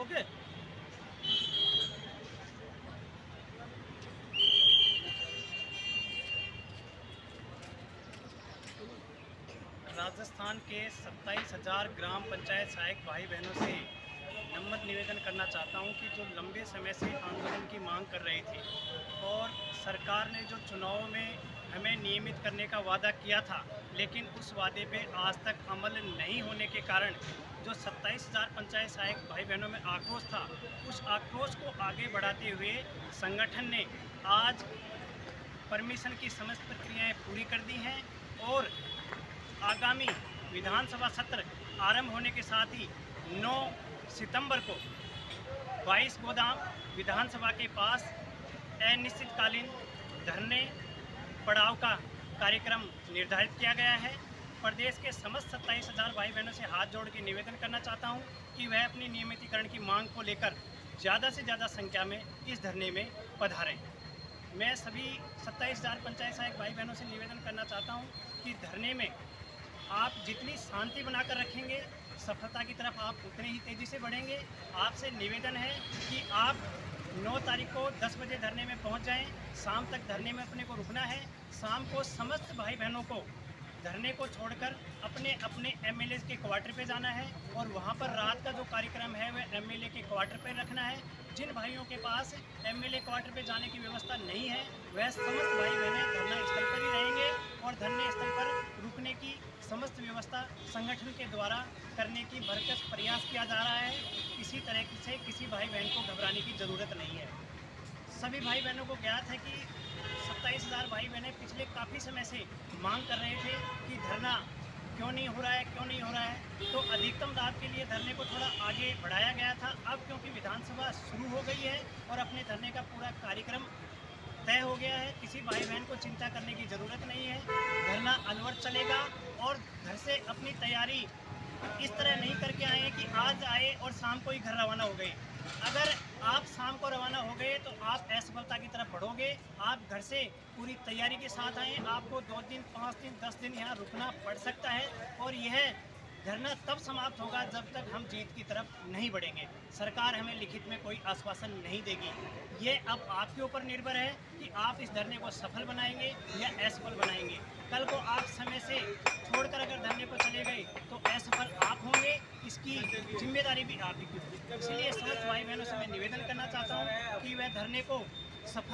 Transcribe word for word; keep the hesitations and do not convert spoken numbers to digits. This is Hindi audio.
ओके। राजस्थान के सत्ताईस हजार ग्राम पंचायत सहायक भाई बहनों से नम्र निवेदन करना चाहता हूं कि जो लंबे समय से आंदोलन की मांग कर रहे थे और सरकार ने जो चुनाव में हमें नियमित करने का वादा किया था, लेकिन उस वादे पे आज तक अमल नहीं होने के कारण जो सत्ताईस हजार पंचायत सहायक भाई बहनों में आक्रोश था, उस आक्रोश को आगे बढ़ाते हुए संगठन ने आज परमिशन की समस्त प्रक्रियाएं पूरी कर दी हैं और आगामी विधानसभा सत्र आरंभ होने के साथ ही नौ सितंबर को बाईस गोदाम विधानसभा के पास अनिश्चितकालीन धरने पड़ाव का कार्यक्रम निर्धारित किया गया है। प्रदेश के समस्त सत्ताईस हजार भाई बहनों से हाथ जोड़ के निवेदन करना चाहता हूं कि वह अपनी नियमितीकरण की मांग को लेकर ज़्यादा से ज़्यादा संख्या में इस धरने में पधारें। मैं सभी सत्ताईस हजार पंचायत सहायक भाई बहनों से निवेदन करना चाहता हूं कि धरने में आप जितनी शांति बनाकर रखेंगे, सफलता की तरफ आप उतने ही तेज़ी से बढ़ेंगे। आपसे निवेदन है कि आप नौ तारीख को दस बजे धरने में पहुंच जाएं। शाम तक धरने में अपने को रुकना है। शाम को समस्त भाई बहनों को धरने को छोड़कर अपने अपने एमएलए के क्वार्टर पे जाना है और वहां पर रात का जो कार्यक्रम है वह एमएलए के क्वार्टर पे रखना है। जिन भाइयों के पास एमएलए क्वार्टर पे जाने की व्यवस्था नहीं है, वह समस्त भाई बहनें धरना स्थल पर ही रहेंगे और धरने स्थल पर रुकने की समस्त व्यवस्था संगठन के द्वारा करने की भरसक प्रयास किया जा रहा है। किसी तरह से किसी भाई बहन को घबराने की ज़रूरत नहीं है। सभी भाई बहनों को ज्ञात है कि सत्ताईस हज़ार भाई बहनें पिछले काफ़ी समय से मांग कर रहे थे कि धरना क्यों नहीं हो रहा है क्यों नहीं हो रहा है तो अधिकतम लाभ के लिए धरने को थोड़ा आगे बढ़ाया गया था। अब क्योंकि विधानसभा शुरू हो गई है और अपने धरने का पूरा कार्यक्रम तय हो गया है, किसी भाई बहन को चिंता करने की ज़रूरत नहीं है। धरना अनवरत चलेगा और घर से अपनी तैयारी इस तरह नहीं करके आए कि आज आए और शाम को ही घर रवाना हो गए। अगर आप शाम को रवाना हो गए तो आप असफलता की तरफ बढ़ोगे। आप घर से पूरी तैयारी के साथ आएँ। आपको दो दिन पाँच दिन दस दिन यहाँ रुकना पड़ सकता है और यह धरना तब समाप्त होगा जब तक हम जीत की तरफ नहीं बढ़ेंगे। सरकार हमें लिखित में कोई आश्वासन नहीं देगी। ये अब आपके ऊपर निर्भर है कि आप इस धरने को सफल बनाएंगे या असफल बनाएंगे। कल को आप समय से छोड़कर अगर धरने को चले गए तो असफल आप होंगे, इसकी जिम्मेदारी भी आप ही की होगी। इसलिए समस्त भाई बहनों से मैं निवेदन करना चाहता हूँ कि वह धरने को सफल